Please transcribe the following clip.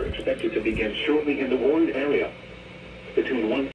expected to begin shortly in the Warren area. Between 1